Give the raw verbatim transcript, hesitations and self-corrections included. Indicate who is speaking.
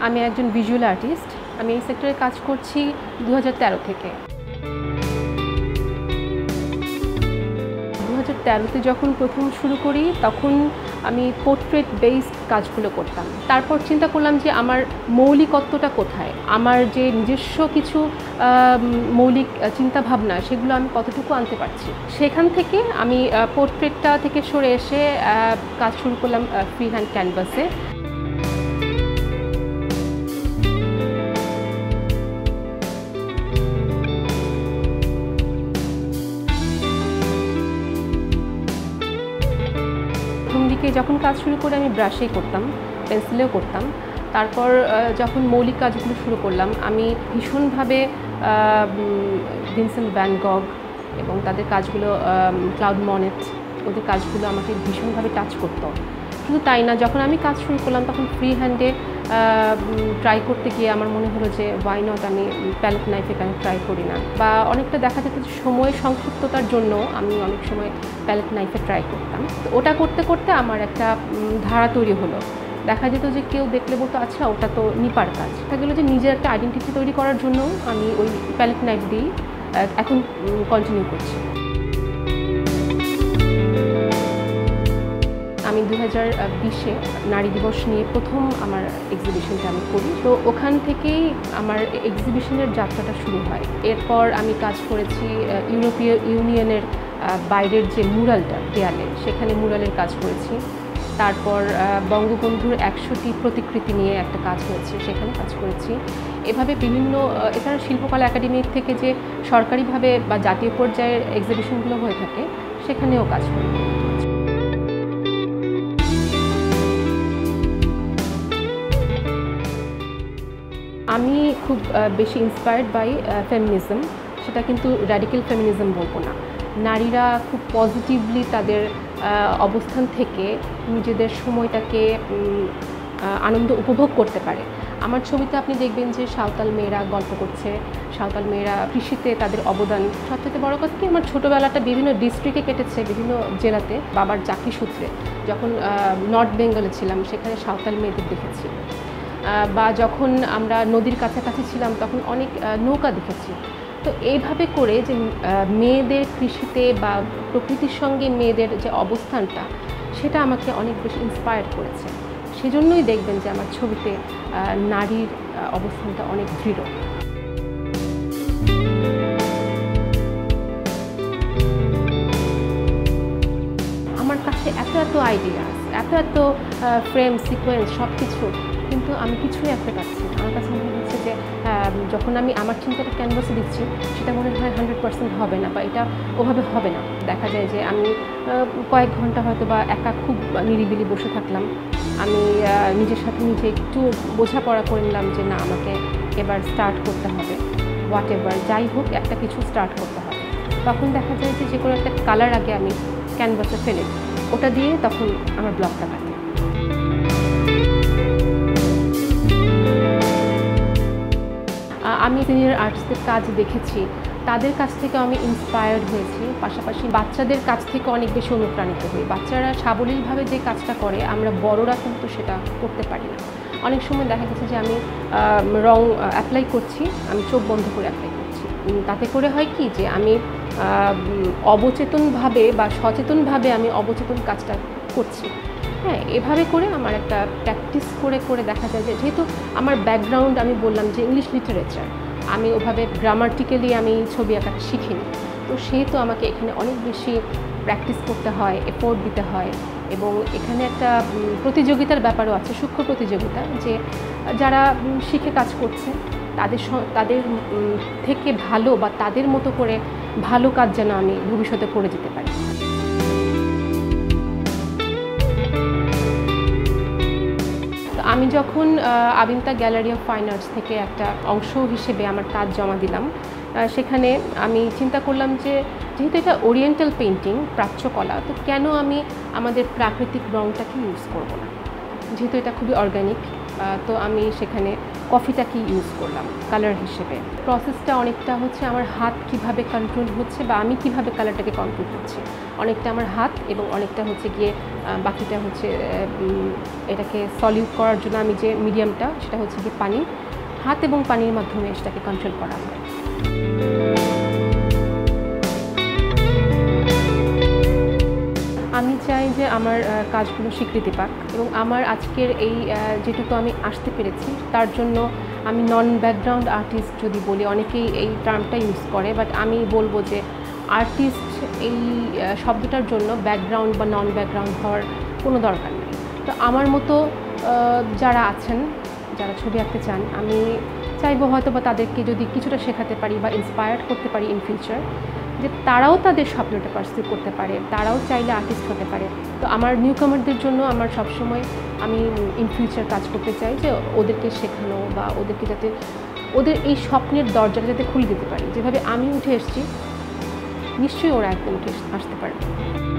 Speaker 1: আমি একজন visual artist. আমি এই সেক্টরে কাজ করছি দু হাজার তেরো থেকে। দু হাজার তেরোতে যখন প্রথম শুরু করি তখন আমি পোর্ট্রেট বেসড কাজগুলো করতাম। তারপর চিন্তা করলাম যে আমার মৌলিকত্বটা কোথায়, আমার যে নিজস্ব কিছু মৌলিক চিন্তাভাবনা সেগুলো আমি কতটুকু আনতে পারছি। সেখান থেকে আমি পোর্ট্রেটটা থেকে সরে এসে কাজ শুরু করলাম ফ্রি হ্যান্ড ক্যানভাসে। প্রথম দিকে যখন কাজ শুরু করে আমি ব্রাশেই করতাম, পেন্সিলেও করতাম। তারপর যখন মৌলিক কাজগুলো শুরু করলাম আমি ভীষণভাবে ভিনসেন্ট ভ্যান গগ এবং তাদের কাজগুলো, ক্লাউড মনেট, ওদের কাজগুলো আমাকে ভীষণভাবে টাচ করতো। শুধু তাই না, যখন আমি কাজ শুরু করলাম তখন ফ্রি হ্যান্ডে ট্রাই করতে গিয়ে আমার মনে হলো যে ওয়াই নট আমি প্যালেট নাইফে কেন ট্রাই করি না। বা অনেকটা দেখা যেত যে সময় সংক্ষিপ্ততার জন্য আমি অনেক সময় প্যালেট নাইফে ট্রাই করতাম। তো ওটা করতে করতে আমার একটা ধারা তৈরি হলো। দেখা যেত যে কেউ দেখলে বলতো আচ্ছা ওটা তো নিপার কাজ। দেখা গেলো যে নিজের একটা আইডেন্টিটি তৈরি করার জন্য আমি ওই প্যালেট নাইফ দিয়েই এখন কন্টিনিউ করছি। আমি দু হাজার বিশে নারী দিবস নিয়ে প্রথম আমার এক্সিবিশনটা আমি করি। তো ওখান থেকেই আমার এক্সিবিশনের যাত্রাটা শুরু হয়। এরপর আমি কাজ করেছি ইউরোপীয় ইউনিয়নের বাইরের যে মুরালটা দেয়ালে, সেখানে মুরালের কাজ করেছি। তারপর বঙ্গবন্ধুর একশোটি প্রতিকৃতি নিয়ে একটা কাজ হয়েছে, সেখানে কাজ করেছি। এভাবে বিভিন্ন, এছাড়া শিল্পকলা একাডেমি থেকে যে সরকারিভাবে বা জাতীয় পর্যায়ের এক্সিবিশনগুলো হয়ে থাকে সেখানেও কাজ করি। আমি খুব বেশি ইন্সপায়ার্ড বাই ফেমিনিজম। সেটা কিন্তু র্যাডিক্যাল ফেমিনিজম বলবো না। নারীরা খুব পজিটিভলি তাদের অবস্থান থেকে নিজেদের সময়টাকে আনন্দ উপভোগ করতে পারে। আমার ছবিতে আপনি দেখবেন যে সাঁওতাল মেয়েরা গল্প করছে, সাঁওতাল মেয়েরা কৃষিতে তাদের অবদান। সবথেকে বড় কথা কি, আমার ছোটোবেলাটা বিভিন্ন ডিস্ট্রিক্টে কেটেছে, বিভিন্ন জেলাতে বাবার চাকরি সূত্রে। যখন নর্থ বেঙ্গলে ছিলাম সেখানে সাঁওতাল মেয়েদের দেখেছি। বা যখন আমরা নদীর কাছাকাছি ছিলাম তখন অনেক নৌকা দেখেছি। তো এইভাবে করে যে মেয়েদের কৃষিতে বা প্রকৃতির সঙ্গে মেয়েদের যে অবস্থানটা, সেটা আমাকে অনেক বেশি ইন্সপায়ার করেছে। সেজন্যই দেখবেন যে আমার ছবিতে নারীর অবস্থানটা অনেক দৃঢ়। আমার কাছে এত এত আইডিয়াস, এত এত ফ্রেম, সিকোয়েন্স, সব কিছু, কিন্তু আমি কিছুই আঁকতে পারছি না। আমার কাছে মনে হচ্ছে যে যখন আমি আমার চিন্তাটা ক্যানভাসে দিচ্ছি সেটা মনে হয় হান্ড্রেড পার্সেন্ট হবে না, বা এটা ওভাবে হবে না। দেখা যায় যে আমি কয়েক ঘন্টা হয়তো বা একা খুব নিরিবিলি বসে থাকলাম, আমি নিজের সাথে নিজে একটু বোঝাপড়া করে নিলাম যে না, আমাকে এবার স্টার্ট করতে হবে, হোয়াট এভার, যাই হোক একটা কিছু স্টার্ট করতে হবে। তখন দেখা যায় যে যে কোনো একটা কালার আগে আমি ক্যানভাসে ফেলে ওটা দিয়ে তখন আমার ব্লকটা কাটে। আমি সিনিয়র আর্টিস্টদের কাজ দেখেছি, তাদের কাছ থেকে আমি ইন্সপায়ার্ড হয়েছি। পাশাপাশি বাচ্চাদের কাছ থেকে অনেক বেশি অনুপ্রাণিত হই। বাচ্চারা সাবলীলভাবে যে কাজটা করে আমরা বড়রা কিন্তু সেটা করতে পারি না। অনেক সময় দেখা গেছে যে আমি রং অ্যাপ্লাই করছি, আমি চোখ বন্ধ করে অ্যাপ্লাই করছি। তাতে করে হয় কি যে আমি অবচেতনভাবে বা সচেতনভাবে আমি অবচেতন কাজটা করছি। হ্যাঁ, এভাবে করে আমার একটা প্র্যাকটিস করে করে দেখা যায় যে, যেহেতু আমার ব্যাকগ্রাউন্ড আমি বললাম যে ইংলিশ লিটারেচার, আমি ওভাবে গ্রামাটিক্যালি আমি ছবি আঁকাটা শিখিনি। তো সেহেতু আমাকে এখানে অনেক বেশি প্র্যাকটিস করতে হয়, এফোর্ট দিতে হয়। এবং এখানে একটা প্রতিযোগিতার ব্যাপারও আছে, সূক্ষ্ম প্রতিযোগিতা, যে যারা শিখে কাজ করছে তাদের তাদের থেকে ভালো বা তাদের মতো করে ভালো কাজ যেন আমি ভবিষ্যতে করে যেতে পারি। আমি যখন Abinta gallery of fine arts থেকে একটা অংশ হিসেবে আমার কাজ জমা দিলাম, সেখানে আমি চিন্তা করলাম যে যেহেতু এটা ওরিয়েন্টাল পেইন্টিং, প্রাচ্যকলা, তো কেন আমি আমাদের প্রাকৃতিক রঙটাকে ইউজ করব না, যেহেতু এটা খুবই অর্গানিক। তো আমি সেখানে কফিটাকে ইউজ করলাম কালার হিসেবে। প্রসেসটা অনেকটা হচ্ছে আমার হাত কিভাবে কন্ট্রোল হচ্ছে বা আমি কিভাবে কালারটাকে কন্ট্রোল করছি, অনেকটা আমার হাত এবং অনেকটা হচ্ছে গিয়ে বাকিটা হচ্ছে এটাকে সলিউট করার জন্য আমি যে মিডিয়ামটা সেটা হচ্ছে গিয়ে পানি, হাত এবং পানির মাধ্যমে সেটাকে কন্ট্রোল করা হয়। আমি চাই যে আমার কাজগুলো স্বীকৃতি পাক এবং আমার আজকের এই যেটুকু আমি আসতে পেরেছি তার জন্য আমি নন ব্যাকগ্রাউন্ড আর্টিস্ট যদি বলি, অনেকেই এই টার্মটা ইউজ করে, বাট আমি বলবো যে আর্টিস্ট এই শব্দটার জন্য ব্যাকগ্রাউন্ড বা নন ব্যাকগ্রাউন্ড হওয়ার কোনো দরকার নেই। তো আমার মতো যারা আছেন, যারা ছবি আঁকতে চান, আমি চাইবো হয়তো বা তাদেরকে যদি কিছুটা শেখাতে পারি বা ইন্সপায়ার্ড করতে পারি ইন ফিউচার, যে তারাও তাদের স্বপ্নটা পার্সিউ করতে পারে, তারাও চাইলে আর্টিস্ট হতে পারে। তো আমার নিউ কামারদের জন্য আমার সবসময় আমি ইন ফিউচার কাজ করতে চাই যে ওদেরকে শেখানো বা ওদেরকে যাতে ওদের এই স্বপ্নের দরজাটা যাতে খুলে দিতে পারি। যেভাবে আমি উঠে এসেছি, নিশ্চয়ই ওরা একদম উঠে আসতে পারবে।